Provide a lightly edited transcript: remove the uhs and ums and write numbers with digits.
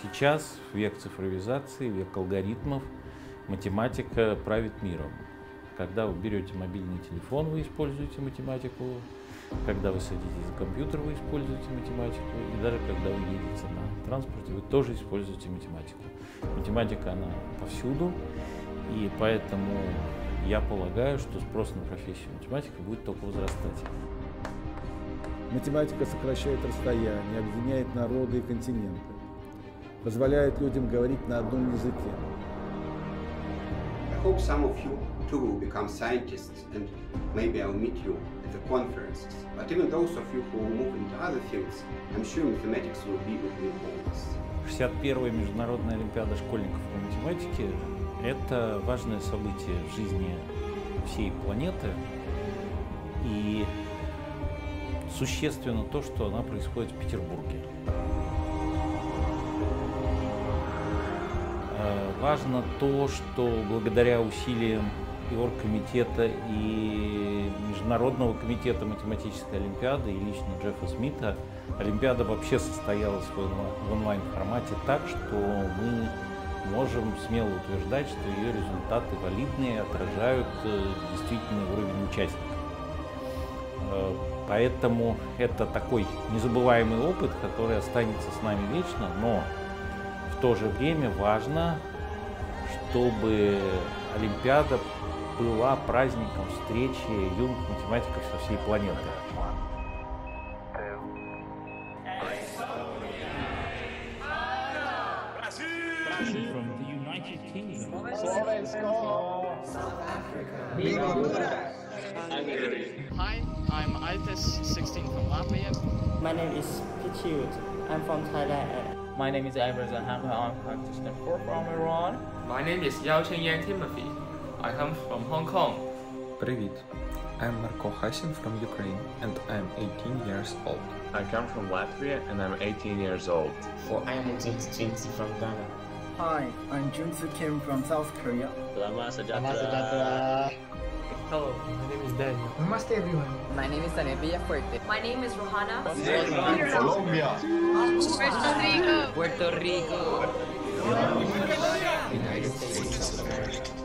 Сейчас век цифровизации, век алгоритмов, математика правит миром. Когда вы берете мобильный телефон, вы используете математику. Когда вы садитесь за компьютер, вы используете математику. И даже когда вы едете на транспорте, вы тоже используете математику. Математика, она повсюду. И поэтому я полагаю, что спрос на профессию математика будет только возрастать. Математика сокращает расстояния, объединяет народы и континенты, позволяет людям говорить на одном языке. I hope some of you too will become scientists, and maybe I'll meet you at the conferences. But even those of you who will move into other fields, I'm sure mathematics will be with you always. 61-я Международная Олимпиада школьников по математике – это важное событие в жизни всей планеты. И существенно то, что она происходит в Петербурге. Важно то, что благодаря усилиям и оргкомитета, и Международного комитета математической олимпиады, и лично Джеффа Смита, Олимпиада вообще состоялась в онлайн-формате так, что мы можем смело утверждать, что ее результаты валидные, отражают действительный уровень участников. Поэтому это такой незабываемый опыт, который останется с нами вечно, но в то же время важно, чтобы Олимпиада была праздником встречи юных математиков со всей планеты. From the United Kingdom. South Africa. Hi, I'm Altes, 16 from Latvia. My name is Pichut. I'm from Thailand. My name is Ivar Zahamka. I'm practicing from Iran. My name is Yao Chengyang Timothy. I come from Hong Kong. Привет. I'm Marko Hasin from Ukraine and I'm 18 years old. I come from Latvia and I'm 18 years old. I am Jinsi from Ghana. Hi, I'm Junsu Kim from South Korea. Hello, my name is Daniel. Namaste everyone. My name is Sanebia Fuerte. My name is Rohana. Colombia. Puerto Rico. United States of America.